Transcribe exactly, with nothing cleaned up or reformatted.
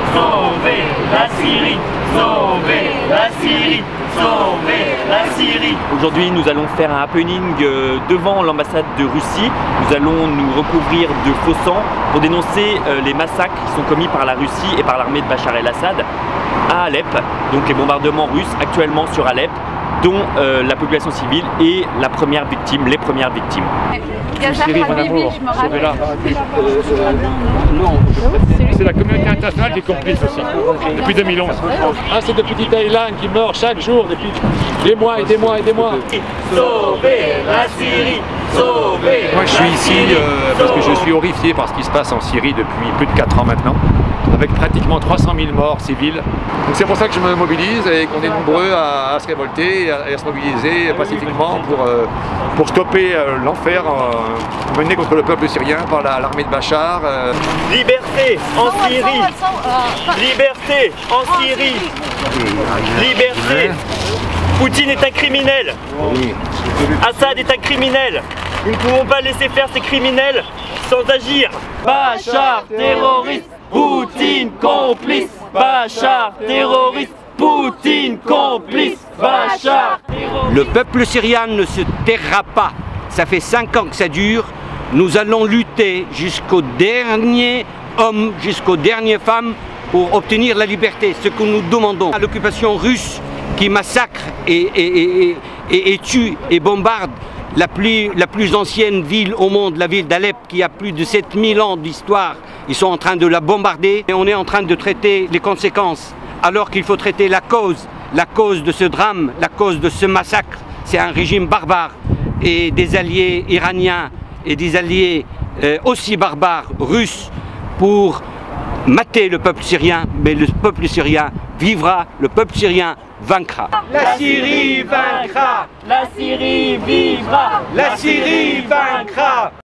Sauvez la Syrie, sauvez la Syrie, sauvez la Syrie. Aujourd'hui, nous allons faire un happening devant l'ambassade de Russie. Nous allons nous recouvrir de faux sang pour dénoncer les massacres qui sont commis par la Russie et par l'armée de Bachar el-Assad à Alep, donc les bombardements russes actuellement sur Alep, dont euh, la population civile est la première victime, les premières victimes. Syrie, mon amour, sauvez-la. C'est la communauté internationale qui est complice aussi, depuis deux mille onze. Ah, c'est de petits Thaïlande qui meurent chaque jour depuis des mois et des mois et des mois. Sauvez la Syrie, sauvez. Moi je suis ici euh, parce que je suis horrifié par ce qui se passe en Syrie depuis plus de quatre ans maintenant, avec pratiquement trois cent mille morts civils. Donc c'est pour ça que je me mobilise et qu'on est nombreux à, à se révolter et à, et à se mobiliser pacifiquement pour, euh, pour stopper euh, l'enfer euh, mené contre le peuple syrien par l'armée de Bachar. Euh. Liberté en Syrie, liberté en Syrie, liberté. Poutine est un criminel, Assad est un criminel. Nous ne pouvons pas laisser faire ces criminels sans agir. Bachar terroriste, Poutine complice. Bachar terroriste, Poutine complice. Bachar terroriste. Le peuple syrien ne se taira pas. Ça fait cinq ans que ça dure. Nous allons lutter jusqu'au dernier homme, jusqu'aux dernières femmes pour obtenir la liberté. Ce que nous demandons à l'occupation russe qui massacre et, et, et, et, et tue et bombarde la plus, la plus ancienne ville au monde, la ville d'Alep, qui a plus de sept mille ans d'histoire. Ils sont en train de la bombarder et on est en train de traiter les conséquences, alors qu'il faut traiter la cause, la cause de ce drame, la cause de ce massacre. C'est un régime barbare et des alliés iraniens et des alliés euh, aussi barbares russes pour mater le peuple syrien, mais le peuple syrien vivra, le peuple syrien vaincra. La Syrie vaincra, la Syrie vivra, la Syrie vaincra.